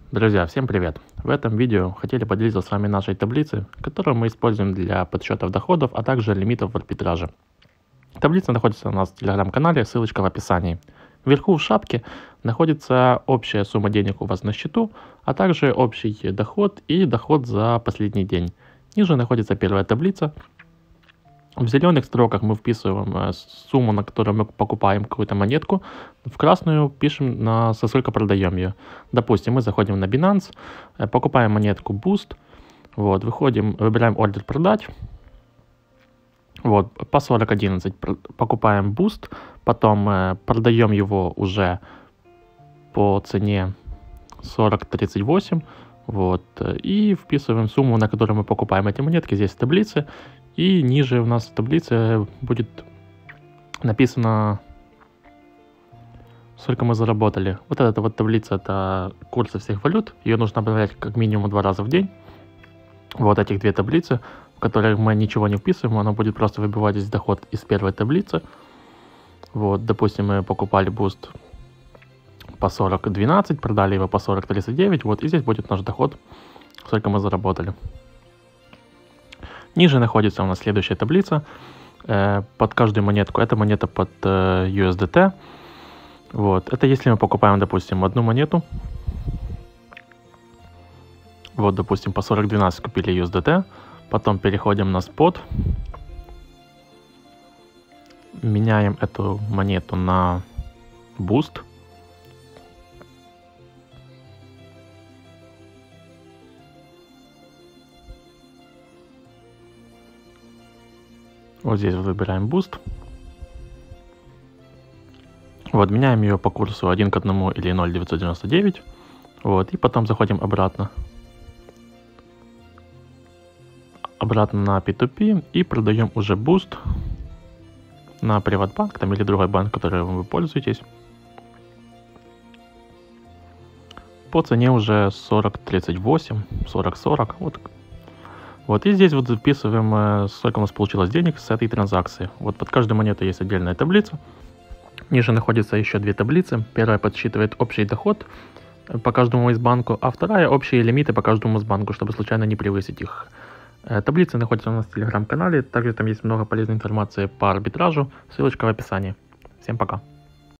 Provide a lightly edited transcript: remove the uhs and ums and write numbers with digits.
Друзья, всем привет! В этом видео хотели поделиться с вами нашей таблицей, которую мы используем для подсчетов доходов, а также лимитов в арбитраже. Таблица находится у нас в телеграм-канале, ссылочка в описании. Вверху в шапке находится общая сумма денег у вас на счету, а также общий доход и доход за последний день. Ниже находится первая таблица. В зеленых строках мы вписываем сумму, на которую мы покупаем какую-то монетку. В красную пишем, со сколько продаем ее. Допустим, мы заходим на Binance, покупаем монетку Boost. Вот, выходим, выбираем ордер продать. Вот, по 40.11 покупаем Boost. Потом продаем его уже по цене 40.38. Вот, и вписываем сумму, на которую мы покупаем эти монетки здесь в таблице. И ниже у нас в таблице будет написано, сколько мы заработали. Вот эта вот таблица — это курсы всех валют. Ее нужно обновлять как минимум 2 раза в день. Вот этих две таблицы, в которых мы ничего не вписываем, она будет просто выбивать здесь доход из первой таблицы. Вот, допустим, мы покупали Boost по 40.12, продали его по 40.39. Вот, и здесь будет наш доход, сколько мы заработали. Ниже находится у нас следующая таблица под каждую монетку. Это монета под USDT. Вот. Это если мы покупаем, допустим, одну монету. Вот, допустим, по 40.12 купили USDT. Потом переходим на спот. Меняем эту монету на Boost. Вот здесь выбираем Boost. Вот, меняем ее по курсу 1 к 1 или 0.999. Вот, и потом заходим обратно. Обратно на P2P и продаем уже Boost на Приватбанк там, или другой банк, которым вы пользуетесь. По цене уже 40.38, 40.40. Вот, и здесь вот записываем, сколько у нас получилось денег с этой транзакции. Вот под каждой монетой есть отдельная таблица. Ниже находится еще две таблицы. Первая подсчитывает общий доход по каждому из банку, а вторая общие лимиты по каждому из банку, чтобы случайно не превысить их. Таблица находится у нас в телеграм-канале. Также там есть много полезной информации по арбитражу. Ссылочка в описании. Всем пока.